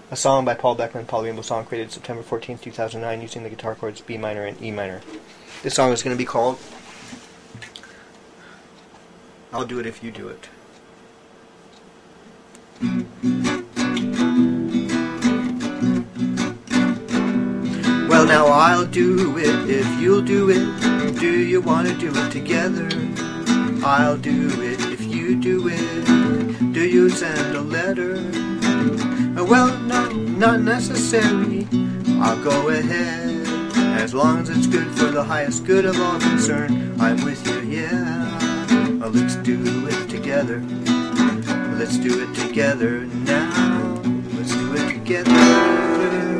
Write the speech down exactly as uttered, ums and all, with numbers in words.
A song by Paul Beckman, Palu, song created September fourteenth, two thousand nine, using the guitar chords B minor and E minor. This song is going to be called I'll Do It If You Do It. Well, now I'll do it if you'll do it. Do you want to do it together? I'll do it if you do it. Do you send a letter? Well, no, not necessary. I'll go ahead, as long as it's good for the highest good of all concerned. I'm with you, yeah. Well, let's do it together. Let's do it together now. Let's do it together.